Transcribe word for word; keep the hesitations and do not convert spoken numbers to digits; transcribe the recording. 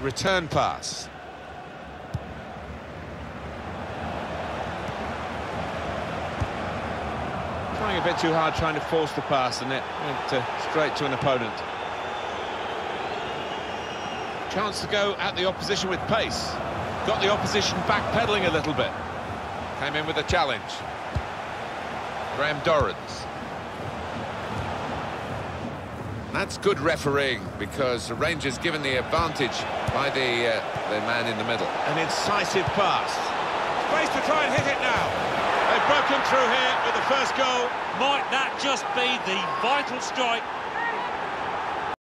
return pass. Trying a bit too hard, trying to force the pass, and it went uh, straight to an opponent. Chance to go at the opposition with pace. Got the opposition backpedaling a little bit. Came in with a challenge. Graham Dorrans. That's good refereeing, because the Rangers given the advantage by the, uh, the man in the middle. An incisive pass. Space to try and hit it now. They've broken through here with the first goal. Might that just be the vital strike